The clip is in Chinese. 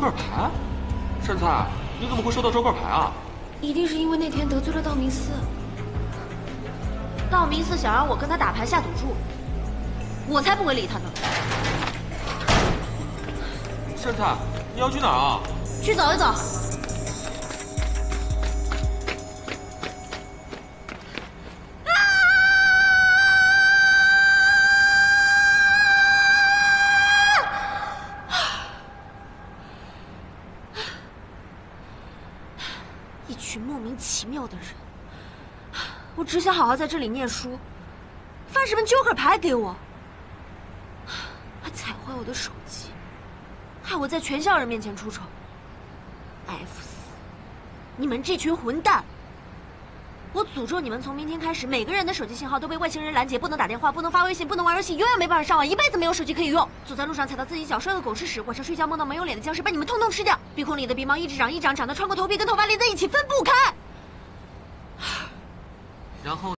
克牌？杉菜，你怎么会收到周克牌啊？ 一定是因为那天得罪了道明寺。 道明寺想让我跟他打牌下赌注，我才不会理他呢。 杉菜，你要去哪儿啊？ 去走一走。一群莫名其妙的人，我只想好好在这里念书，发什么 Joker 牌给我，还踩坏我的手机，害我在全校人面前出丑。F 死！你们这群混蛋！我诅咒你们从明天开始，每个人的手机信号都被外星人拦截，不能打电话，不能发微信，不能玩游戏，永远没办法上网，一辈子没有手机可以用。走在路上踩到自己脚，摔个狗吃屎，晚上睡觉梦到没有脸的僵尸把你们通通吃掉。鼻孔里的鼻毛一直长一长，长得穿过头皮跟头发连在一起分不开。 然后。